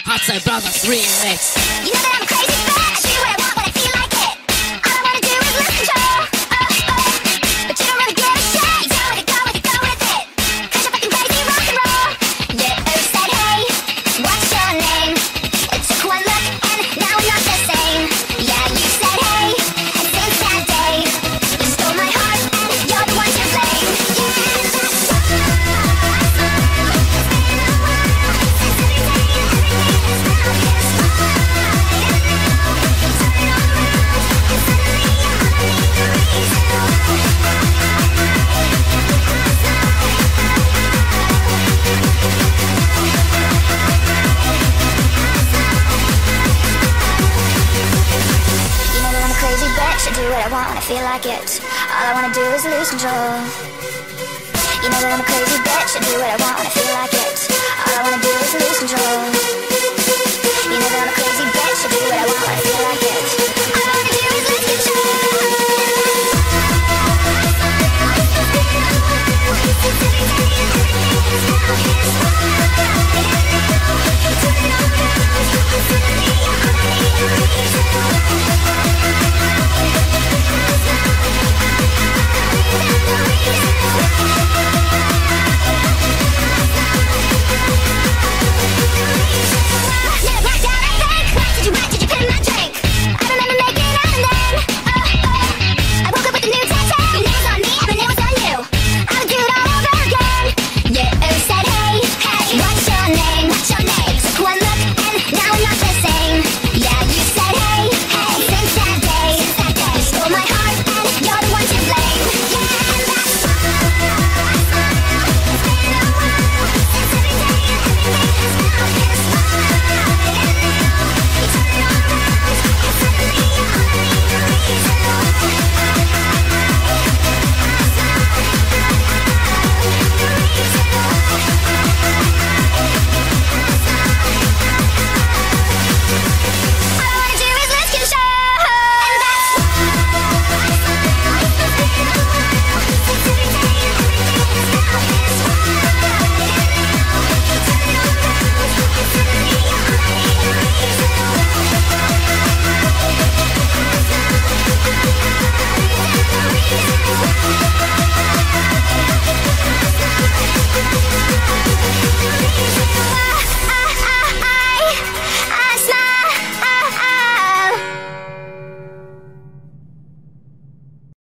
HardstyleBrotherz Remixed. You know that I'm a crazy bitch. Do what I want when I feel like it. All I wanna do is lose control. But you don't really give a shit. You tell me to go with it, go with it. 'Cause you're fucking crazy rock and roll. Yeah, who said hey? What's your name? It took one look and now we're not the same. Yeah, you said hey, and since that day, you stole my heart and you're the one to blame. Yeah, that's I do what I want when I feel like it. All I wanna do is lose control. You know that I'm a crazy bitch. I do what I want when I feel like it. All I wanna do is lose control. You know that I'm a crazy bitch. I do what I want when I feel like it. All I wanna do is lose control.